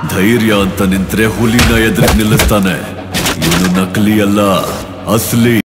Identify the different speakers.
Speaker 1: ಧೈರ್ಯ ಅಂತ ನಿಂತ್ರೆ ಹುಲಿನ ಎದುರಿಗೆ ನಿಲ್ಲಿಸ್ತಾನೆ. ಇವನು ನಕಲಿ ಅಲ್ಲ, ಅಸಲಿ.